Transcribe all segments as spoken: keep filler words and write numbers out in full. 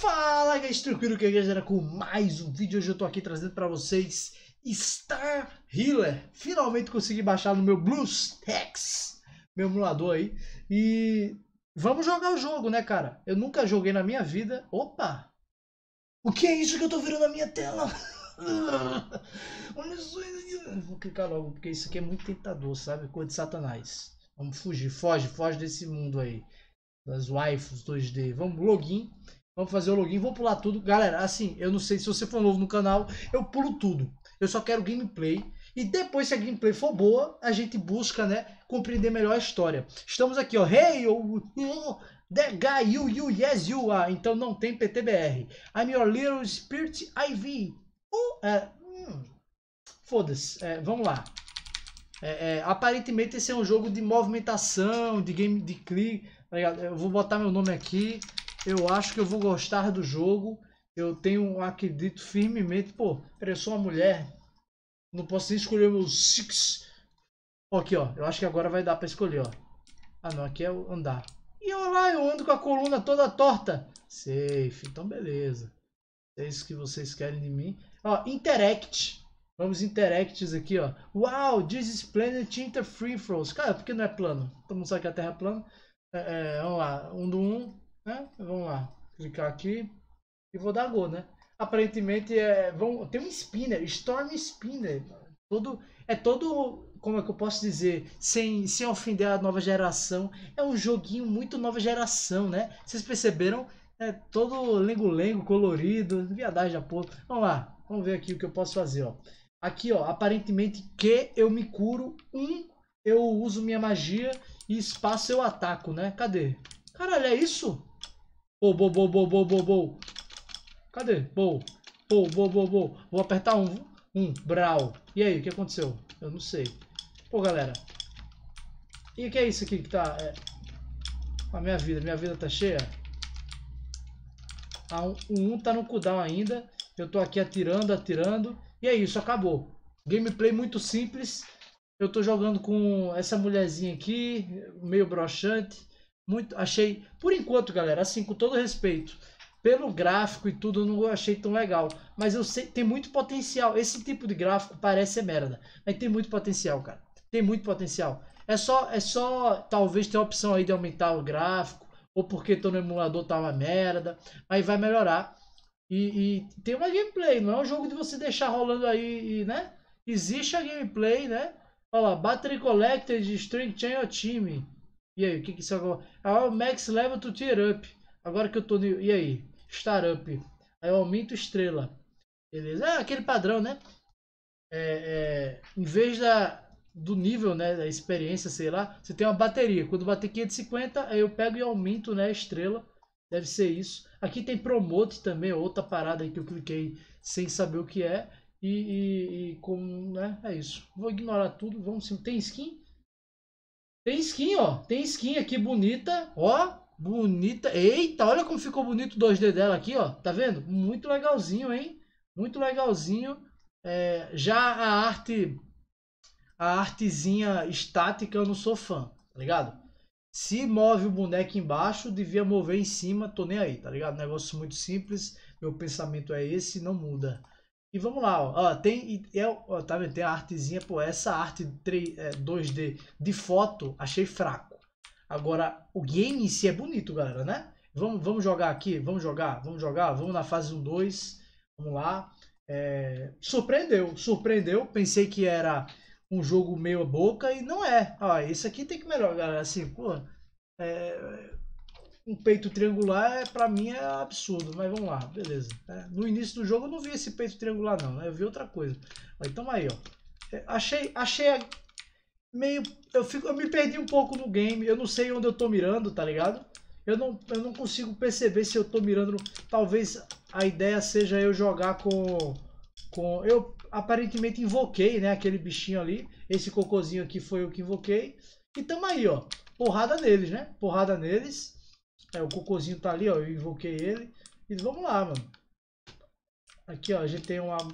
Fala, guys, tranquilo que a galera com mais um vídeo. Hoje eu tô aqui trazendo pra vocês Star Healer. Finalmente consegui baixar no meu BlueStacks, meu emulador aí. E vamos jogar o jogo, né, cara? Eu nunca joguei na minha vida. Opa! O que é isso que eu tô vendo na minha tela? Olha só isso aqui. Vou clicar logo, porque isso aqui é muito tentador, sabe? Coisa de Satanás. Vamos fugir, foge, foge desse mundo aí. Das waifus dois D. Vamos, login. Vamos fazer o login, vou pular tudo. Galera, assim, eu não sei se você for novo no canal, eu pulo tudo. Eu só quero gameplay. E depois, se a gameplay for boa, a gente busca, né, compreender melhor a história. Estamos aqui, ó. Hey, oh, oh, that guy, you, you, yes, you are. Então não tem P T B R. I'm your little spirit I V. Uh, é, hum, Foda-se. É, vamos lá. É, é, aparentemente esse é um jogo de movimentação, de game, de clique. Tá ligado? Eu vou botar meu nome aqui. Eu acho que eu vou gostar do jogo. Eu tenho, acredito firmemente. Pô, eu sou uma mulher. Não posso nem escolher meus six. Ó, aqui, ó. Eu acho que agora vai dar pra escolher, ó. Ah, não. Aqui é o andar. E olha lá, eu ando com a coluna toda torta. Safe. Então, beleza. É isso que vocês querem de mim. Ó, interact. Vamos interacts aqui, ó. Wow, this is planet inter free throws. Cara, por que não é plano? Todo mundo sabe que a Terra é plana. É, é, vamos lá. Um do um. Né? Vamos lá, clicar aqui e vou dar go, né? Aparentemente é, vão, tem um spinner, Storm Spinner, todo, é todo, como é que eu posso dizer, sem, sem ofender a nova geração, é um joguinho muito nova geração, né? Vocês perceberam? É todo lengo-lengo, colorido, viadagem da porra. Vamos lá, vamos ver aqui o que eu posso fazer, ó. Aqui, ó, aparentemente que eu me curo, um, eu uso minha magia e espaço eu ataco, né? Cadê? Caralho, é isso? Bo, bo, bo, bo, bo, bo, bo. Cadê? Bo, bo, bo, bo, bo. Vou apertar um. Um. Brau. E aí, o que aconteceu? Eu não sei. Pô, galera. E o que é isso aqui que tá... É... A minha vida. Minha vida tá cheia? Ah, um, um tá no cooldown ainda. Eu tô aqui atirando, atirando. E é isso, acabou. Gameplay muito simples. Eu tô jogando com essa mulherzinha aqui. Meio broxante. Muito, achei, por enquanto, galera, assim, com todo respeito, pelo gráfico e tudo, eu não achei tão legal. Mas eu sei, tem muito potencial. Esse tipo de gráfico parece ser merda, mas tem muito potencial, cara. Tem muito potencial. É só, é só, talvez ter a opção aí de aumentar o gráfico, ou porque tô no emulador tá uma merda, mas vai melhorar. E, e tem uma gameplay, não é um jogo de você deixar rolando aí, e, né? Existe a gameplay, né? Olha lá, Battery Collected, Strength Chain of Time. E aí, o que que isso agora? Ah, Max Level to Tier Up. Agora que eu tô... E aí? Star Up. Aí eu aumento estrela. Beleza? É aquele padrão, né? É, é, em vez da, do nível, né? Da experiência, sei lá. Você tem uma bateria. Quando bater quinhentos e cinquenta, aí eu pego e aumento, né? A estrela. Deve ser isso. Aqui tem Promote também. Outra parada aí que eu cliquei sem saber o que é. E, e, e como, né? É isso. Vou ignorar tudo. Vamos sim. Tem skin? Tem skin, ó. Tem skin aqui bonita. Ó, bonita. Eita, olha como ficou bonito o dois D dela aqui, ó. Tá vendo? Muito legalzinho, hein? Muito legalzinho. É, já a arte... A artezinha estática eu não sou fã, tá ligado? Se move o boneco embaixo, devia mover em cima. Tô nem aí, tá ligado? Negócio muito simples. Meu pensamento é esse, não muda. E vamos lá, ó. Ó, tem, é, ó, tá vendo? Tem a artezinha, pô, essa arte três, é, dois D de foto, achei fraco. Agora, o game em si é bonito, galera, né? Vamos, vamos jogar aqui, vamos jogar, vamos jogar, vamos na fase um, dois, vamos lá. É, surpreendeu, surpreendeu, pensei que era um jogo meio boca e não é. Ó, esse aqui tem que melhorar, galera, assim, pô, é... Um peito triangular, é, pra mim, é absurdo. Mas vamos lá, beleza. É, no início do jogo eu não vi esse peito triangular, não, né? Eu vi outra coisa. Mas tamo aí, ó. É, achei, achei meio... Eu, fico, eu me perdi um pouco no game. Eu não sei onde eu tô mirando, tá ligado? Eu não, eu não consigo perceber se eu tô mirando... No... Talvez a ideia seja eu jogar com... com... Eu aparentemente invoquei, né? Aquele bichinho ali. Esse cocôzinho aqui foi eu que invoquei. E tamo aí, ó. Porrada neles, né? Porrada neles. É, o cocôzinho tá ali, ó. Eu invoquei ele. E vamos lá, mano. Aqui, ó. A gente tem uma...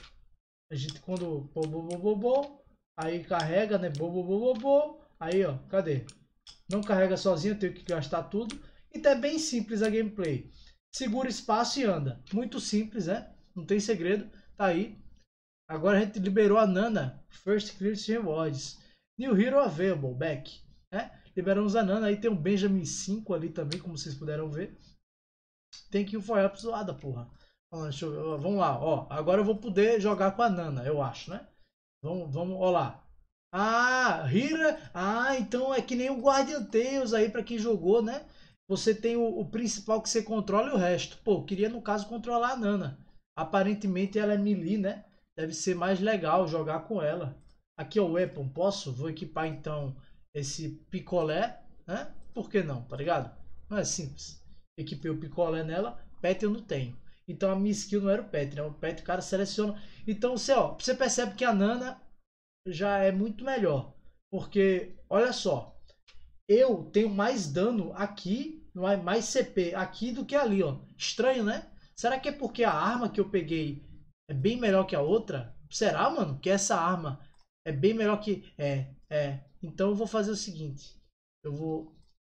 A gente quando... Bo, bo, bo, bo, bo, aí carrega, né? Bo, bo, bo, bo, bo, aí, ó. Cadê? Não carrega sozinho. Eu tenho que gastar tudo. Então é bem simples a gameplay. segura espaço e anda. Muito simples, né? Não tem segredo. Tá aí. Agora a gente liberou a Nana. First Clearance Rewards. New Hero Available. Back. Né? Liberamos a Nana. Aí tem um Benjamin cinco ali também, como vocês puderam ver. Tem que ir for help zoada, porra. Deixa eu ver. Vamos lá, ó. Agora eu vou poder jogar com a Nana, eu acho, né? Vamos, vamos, ó lá. Ah, Hira. Ah, então é que nem o Guardian Tales aí pra quem jogou, né? Você tem o, o principal que você controla e o resto. Pô, eu queria no caso controlar a Nana. Aparentemente ela é melee, né? Deve ser mais legal jogar com ela. Aqui é o weapon, posso? Vou equipar então esse picolé, né? Por que não, tá ligado? Não é simples. Equipei o picolé nela, pet eu não tenho. Então a minha skill não era o pet, né? O pet o cara seleciona. Então você, ó, você percebe que a Nana já é muito melhor. Porque, olha só, eu tenho mais dano aqui, mais C P aqui do que ali, ó. Estranho, né? Será que é porque a arma que eu peguei é bem melhor que a outra? Será, mano, que essa arma é bem melhor que... É, é. Então eu vou fazer o seguinte. Eu vou...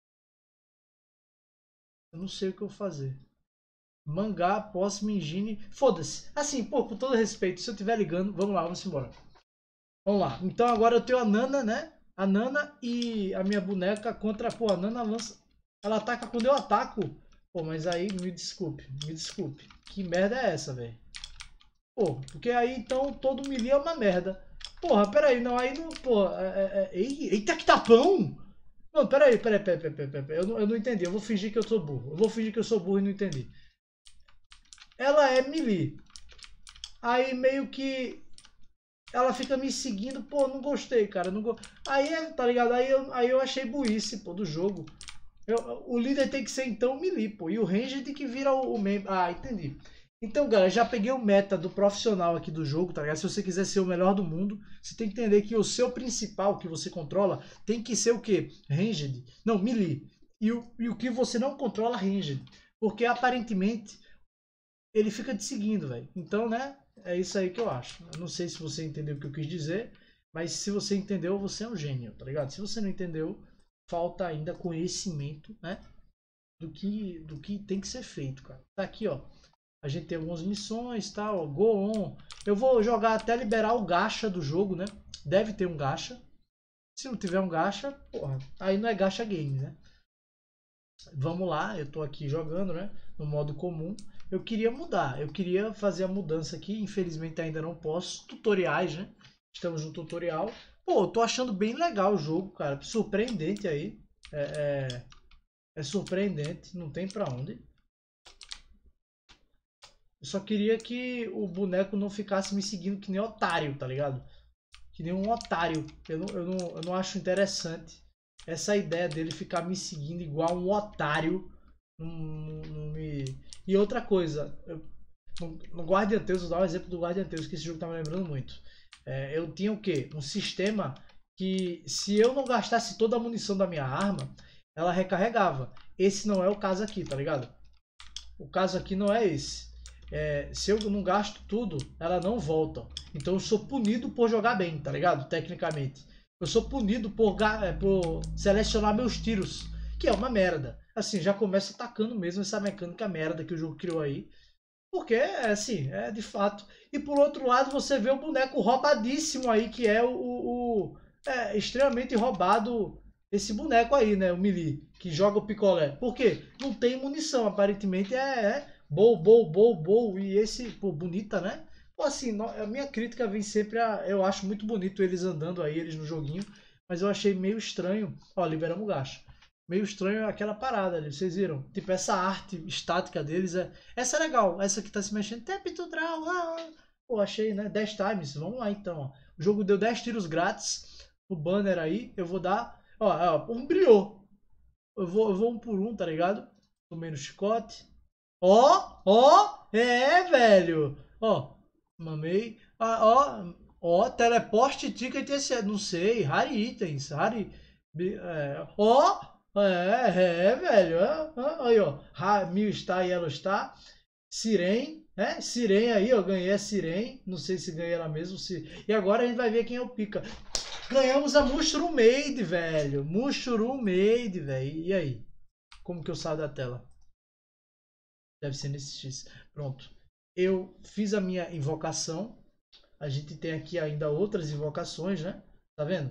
Eu não sei o que eu vou fazer. Mangá, próximo engine. Foda-se. Assim, pô, com todo respeito, se eu estiver ligando, vamos lá, vamos embora. Vamos lá. Então agora eu tenho a Nana, né? A Nana e a minha boneca contra... Pô, a Nana lança... Ela ataca quando eu ataco. Pô, mas aí, me desculpe, me desculpe. Que merda é essa, velho? Pô, porque aí então todo melee é uma merda. Porra, peraí, não, aí não... Pô, é, é, é, eita que tapão! Não, peraí, peraí, peraí, peraí, peraí, peraí. Eu, não, eu não entendi, eu vou fingir que eu sou burro. Eu vou fingir que eu sou burro e não entendi. Ela é melee. Aí meio que... Ela fica me seguindo, pô, não gostei, cara. Não go... Aí, tá ligado? Aí eu, aí eu achei burrice, pô, do jogo. Eu, o líder tem que ser, então, melee, pô. E o ranger tem que virar o, o membro. Ah, entendi. Então, galera, já peguei o meta do profissional aqui do jogo, tá ligado? Se você quiser ser o melhor do mundo, você tem que entender que o seu principal que você controla tem que ser o quê? Ranged. Não, melee. E o, e o que você não controla, ranged. Porque, aparentemente, ele fica te seguindo, velho. Então, né? É isso aí que eu acho. Eu não sei se você entendeu o que eu quis dizer, mas se você entendeu, você é um gênio, tá ligado? Se você não entendeu, falta ainda conhecimento, né? Do que, do que tem que ser feito, cara. Tá aqui, ó. A gente tem algumas missões, tal, tá, go on. Eu vou jogar até liberar o gacha do jogo, né? Deve ter um gacha. Se não tiver um gacha, porra, aí não é gacha game, né? Vamos lá, eu tô aqui jogando, né? No modo comum. Eu queria mudar, eu queria fazer a mudança aqui. Infelizmente ainda não posso. Tutoriais, né? Estamos no tutorial. Pô, eu tô achando bem legal o jogo, cara. Surpreendente aí. É, é, é surpreendente, não tem pra onde. Eu só queria que o boneco não ficasse me seguindo que nem otário, tá ligado? Que nem um otário. Eu não, eu não, eu não acho interessante essa ideia dele ficar me seguindo igual um otário. Não, não me... E outra coisa, eu, no, no Guardian Tales, vou dar o um exemplo do Guardian Tales, que esse jogo tá me lembrando muito. É, eu tinha o quê? Um sistema que, se eu não gastasse toda a munição da minha arma, ela recarregava. Esse não é o caso aqui, tá ligado? O caso aqui não é esse. É, se eu não gasto tudo, ela não volta. Então eu sou punido por jogar bem, tá ligado? Tecnicamente. Eu sou punido por, por selecionar meus tiros, que é uma merda. Assim, já começa atacando mesmo essa mecânica merda que o jogo criou aí. Porque, é assim, é de fato. E por outro lado, você vê o boneco roubadíssimo aí, que é o, o, o é, extremamente roubado esse boneco aí, né? O melee, que joga o picolé. Por quê? Não tem munição, aparentemente é, é bow, bow, bow, bow. E esse, pô, bonita, né? Pô, assim, a minha crítica vem sempre a... Eu acho muito bonito eles andando aí, eles no joguinho. Mas eu achei meio estranho. Ó, liberamos o gacha. Meio estranho aquela parada ali, vocês viram? Tipo, essa arte estática deles é... Essa é legal, essa que tá se mexendo. Tap to draw. Ah. Pô, achei, né? dez times. Vamos lá, então. Ó. O jogo deu dez tiros grátis. O banner aí, eu vou dar... Ó, ó um brilhou. Eu vou, eu vou um por um, tá ligado? Tomei no chicote. Ó, ó. É, velho. Ó, mamei. Ah, ó, ó. Teleporte ticket esse... Não sei. Rare itens. Rare... É, ó. É, é, velho. É, é, aí, ó. Mil Star e Yellow Star. Siren, né? Siren aí, ó. Ganhei a Siren. Não sei se ganhei ela mesmo. Se... E agora a gente vai ver quem é o pica. Ganhamos a Mushroom Maid, velho. Mushroom Maid, velho. E aí? Como que eu saio da tela? Deve ser nesse X. Pronto. Eu fiz a minha invocação. A gente tem aqui ainda outras invocações, né? Tá vendo?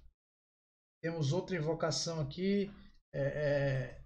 Temos outra invocação aqui. É, é...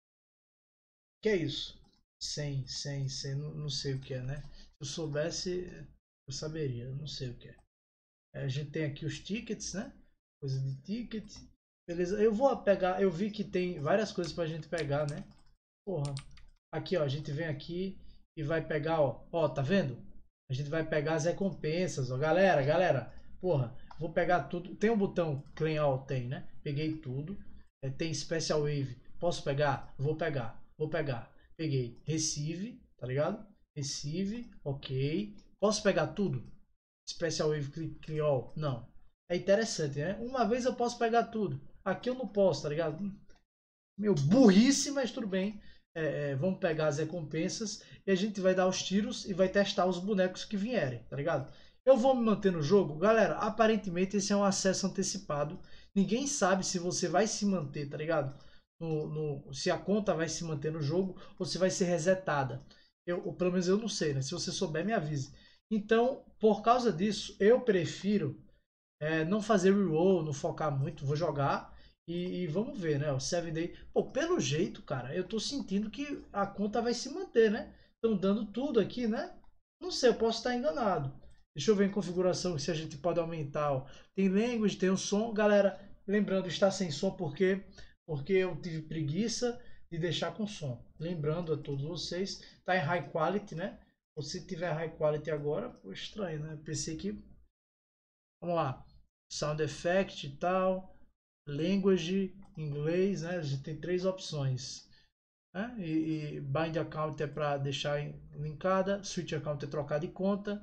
Que é isso? cem, cem, cem. Não, não sei o que é, né? Se eu soubesse, eu saberia. Eu não sei o que é. É, a gente tem aqui os tickets, né? Coisa de ticket. Beleza. Eu vou pegar. Eu vi que tem várias coisas pra gente pegar, né? Porra. Aqui, ó. A gente vem aqui e vai pegar, ó. Ó, tá vendo? A gente vai pegar as recompensas, ó. Galera, galera. Porra. Vou pegar tudo. Tem um botão Claim All? Tem, né? Peguei tudo. É, tem Special Wave. Posso pegar? Vou pegar. Vou pegar. Peguei. Receive, tá ligado? Receive. Ok. Posso pegar tudo? Special Wave Click All? Não. É interessante, né? Uma vez eu posso pegar tudo. Aqui eu não posso, tá ligado? Meu, burrice, mas tudo bem. É, é, vamos pegar as recompensas e a gente vai dar os tiros e vai testar os bonecos que vierem, tá ligado? Eu vou me manter no jogo. Galera, aparentemente esse é um acesso antecipado. Ninguém sabe se você vai se manter, tá ligado? No, no, se a conta vai se manter no jogo ou se vai ser resetada. Eu, ou pelo menos eu não sei, né? Se você souber, me avise. Então, por causa disso, eu prefiro é, não fazer reroll, não focar muito. Vou jogar e, e vamos ver, né? O sete Day. Pô, pelo jeito, cara, eu tô sentindo que a conta vai se manter, né? Estão dando tudo aqui, né? Não sei, eu posso estar enganado. Deixa eu ver em configuração se a gente pode aumentar. Ó. Tem language, tem o som. Galera, lembrando, está sem som porque, porque eu tive preguiça de deixar com som. Lembrando a todos vocês, tá em high quality, né? Se tiver high quality agora, pô, estranho, né? Pensei que... Vamos lá. Sound effect e tal. Language, inglês, né? A gente tem três opções. Né? E, e bind account é para deixar linkada. Switch account é trocar de conta.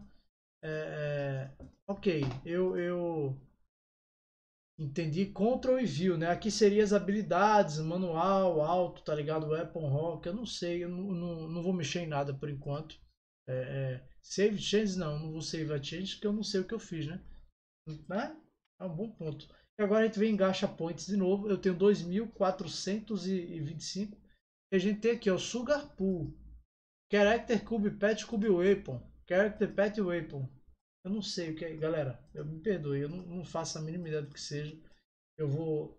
É, é, ok, eu, eu entendi Control e View, né? Aqui seria as habilidades, manual, alto, tá ligado? Weapon Rock, eu não sei, eu não, não, não vou mexer em nada por enquanto. É, é, save changes, não, não vou save a change porque eu não sei o que eu fiz, né? Né? É um bom ponto. E agora a gente vem em Gacha Points de novo. Eu tenho dois mil quatrocentos e vinte e cinco. E a gente tem aqui, ó, Sugar Pool. Character Cube Pet Cube Weapon. Character Pet Weapon. Eu não sei o que é, galera. Eu me perdoe, eu não, não faço a mínima ideia do que seja. Eu vou.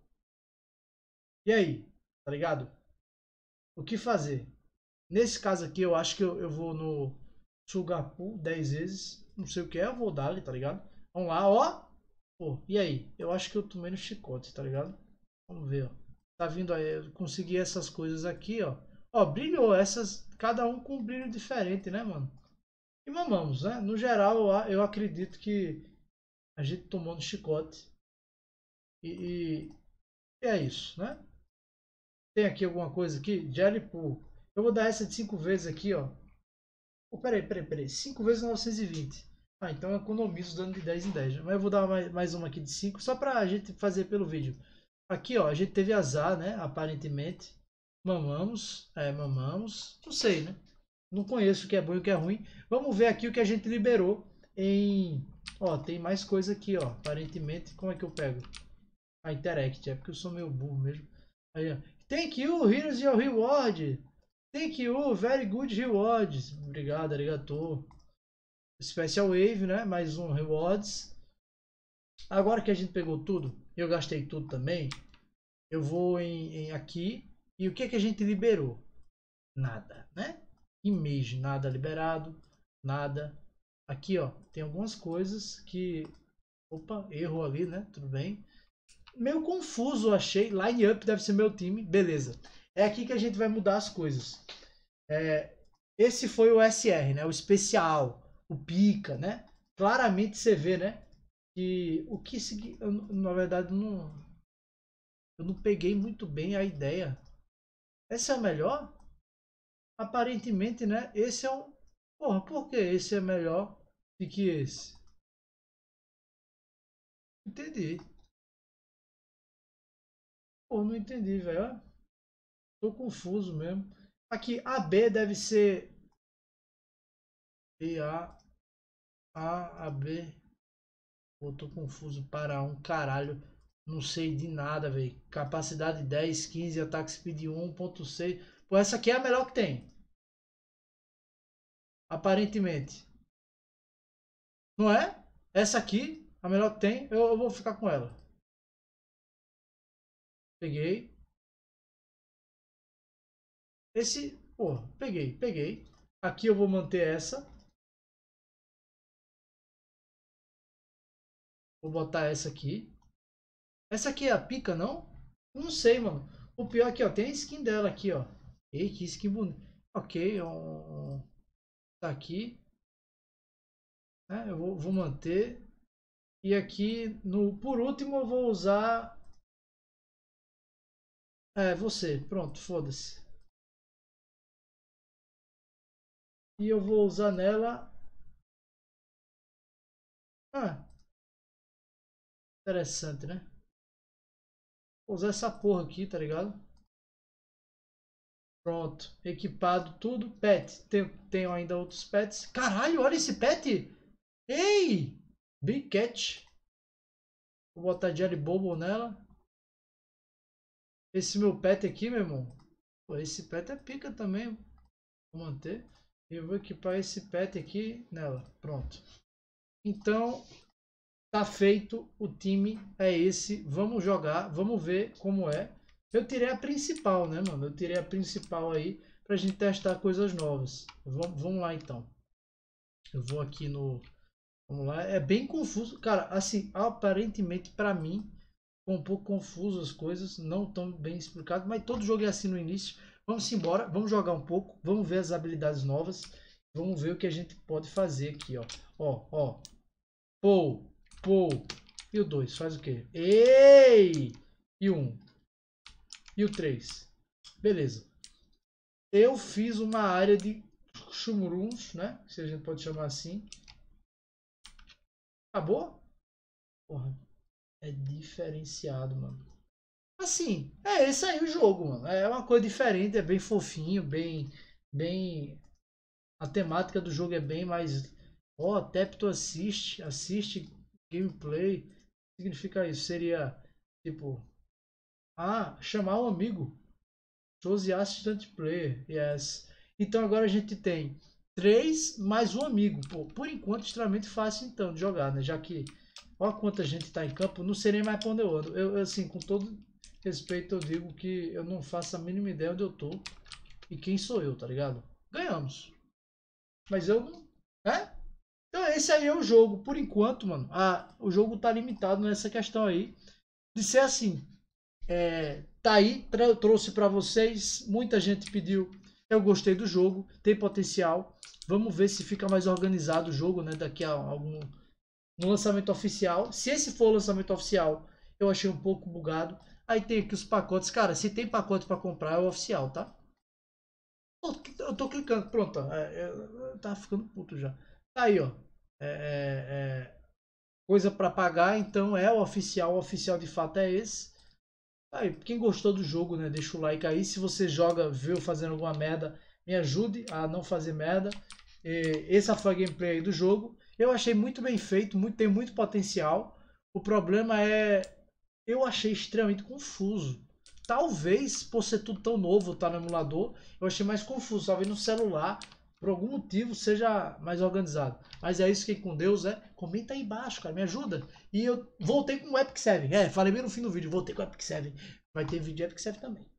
E aí? Tá ligado? O que fazer? Nesse caso aqui, eu acho que eu, eu vou no Sugar Pool dez vezes. Não sei o que é, eu vou dar ali, tá ligado? Vamos lá, ó. Pô, e aí? Eu acho que eu tomei no chicote, tá ligado? Vamos ver, ó. Tá vindo aí, eu consegui essas coisas aqui, ó. Ó, brilhou, essas, cada um com um brilho diferente, né, mano? E mamamos, né? No geral, eu, eu acredito que a gente tomou no chicote. E, e, e é isso, né? Tem aqui alguma coisa aqui? Jelly Pool. Eu vou dar essa de cinco vezes aqui, ó. Oh, peraí, peraí, peraí. cinco vezes novecentos e vinte. Ah, então eu economizo dando de dez em dez. Mas eu vou dar mais, mais uma aqui de cinco, só pra gente fazer pelo vídeo. Aqui, ó, a gente teve azar, né? Aparentemente. Mamamos. É, mamamos. Não sei, né? Não conheço o que é bom e o que é ruim. Vamos ver aqui o que a gente liberou em... Ó, tem mais coisa aqui, ó. Aparentemente, como é que eu pego? A Interact. É porque eu sou meio burro mesmo. Aí, ó. Thank you, here's your reward. Thank you, very good rewards. Obrigado, arigato. Special Wave, né? Mais um rewards. Agora que a gente pegou tudo, eu gastei tudo também. Eu vou em, em aqui. E o que, que a gente liberou? Nada, né? Image, nada liberado. Nada. Aqui, ó, tem algumas coisas que... Opa, erro ali, né? Tudo bem. Meio confuso, achei. Line up deve ser meu time. Beleza. É aqui que a gente vai mudar as coisas. É, esse foi o S R, né? O especial, o pica, né? Claramente você vê, né? Que o que se, eu, na verdade não, eu não peguei muito bem a ideia. Esse é o melhor? Aparentemente, né? Esse é um. Porra, por que esse é melhor do que esse? Entendi. Pô, não entendi, velho. Tô confuso mesmo. Aqui, A B deve ser B A A A B. Pô, tô confuso para um caralho. Não sei de nada, velho. Capacidade dez, quinze, ataque speed um ponto seis. Pô, essa aqui é a melhor que tem. Aparentemente. Não é? Essa aqui, a melhor que tem, eu, eu vou ficar com ela. Peguei. Esse, pô, peguei, peguei. Aqui eu vou manter essa. Vou botar essa aqui. Essa aqui é a pica, não? Não sei, mano. O pior aqui, ó, tem a skin dela aqui, ó. Ei, que skin bonita. Ok, ó. Tá aqui. É, eu vou, vou manter. E aqui, no, por último, eu vou usar... É, você. Pronto, foda-se. E eu vou usar nela... Ah, interessante, né? Vou usar essa porra aqui, tá ligado? Pronto. Equipado tudo. Pet. Tenho, tenho ainda outros pets. Caralho, olha esse pet! Ei! Big Cat. Vou botar Jelly Bobo nela. Esse meu pet aqui, meu irmão. Pô, esse pet é pica também. Vou manter. E eu vou equipar esse pet aqui nela. Pronto. Então, tá feito. O time é esse. Vamos jogar. Vamos ver como é. Eu tirei a principal, né, mano? Eu tirei a principal aí pra gente testar coisas novas. Vamos, vamos lá, então. Eu vou aqui no... Vamos lá. É bem confuso. Cara, assim, aparentemente pra mim... um pouco confuso as coisas, não tão bem explicado, mas todo jogo é assim no início. Vamos embora, vamos jogar um pouco, vamos ver as habilidades novas, vamos ver o que a gente pode fazer aqui, ó. Ó, ó. Pou, pou. E o dois, faz o quê? Ei! E o um. E o três. Beleza. Eu fiz uma área de chumuruns, né? Se a gente pode chamar assim. Acabou? Porra. É diferenciado, mano. Assim, é esse aí o jogo, mano. É uma coisa diferente, é bem fofinho, bem. bem. A temática do jogo é bem mais. Ó, oh, Tepto assiste, assiste gameplay. Significa isso? Seria tipo. Ah, chamar um amigo. Chose assistant player. Yes. Então agora a gente tem três mais um amigo. Pô, por enquanto, extremamente fácil então de jogar, né? Já que. Olha quanta gente tá em campo, não sei nem mais pra onde eu ando. Eu, assim, com todo respeito, eu digo que eu não faço a mínima ideia onde eu tô e quem sou eu, tá ligado? Ganhamos. Mas eu não. É? Então, esse aí é o jogo. Por enquanto, mano, a, o jogo tá limitado nessa questão aí de ser assim. É, tá aí, eu trouxe pra vocês. Muita gente pediu. Eu gostei do jogo, tem potencial. Vamos ver se fica mais organizado o jogo, né? Daqui a algum. No lançamento oficial. Se esse for o lançamento oficial, eu achei um pouco bugado. Aí tem aqui os pacotes. Cara, se tem pacote para comprar, é o oficial, tá? Eu tô clicando. Pronto. É, é, eu tava ficando puto já. Tá aí, ó. É, é, é, coisa para pagar, então é o oficial. O oficial de fato é esse. Aí, quem gostou do jogo, né? Deixa o like aí. Se você joga, viu fazendo alguma merda, me ajude a não fazer merda. E, essa foi a gameplay aí do jogo. Eu achei muito bem feito, muito, tem muito potencial. O problema é, eu achei extremamente confuso. Talvez por ser tudo tão novo, tá no emulador, eu achei mais confuso. Talvez no celular, por algum motivo, seja mais organizado. Mas é isso, fiquem com Deus, é. Comenta aí embaixo, cara, me ajuda. E eu voltei com o Epic Seven. É, falei bem no fim do vídeo, voltei com o Epic Seven. Vai ter vídeo Epic Seven também.